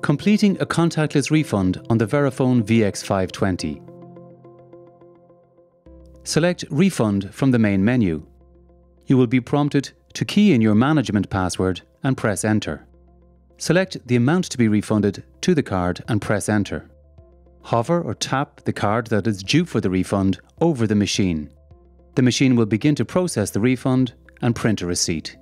Completing a contactless refund on the Verifone VX520. Select Refund from the main menu. You will be prompted to key in your management password and press Enter. Select the amount to be refunded to the card and press Enter. Hover or tap the card that is due for the refund over the machine. The machine will begin to process the refund and print a receipt.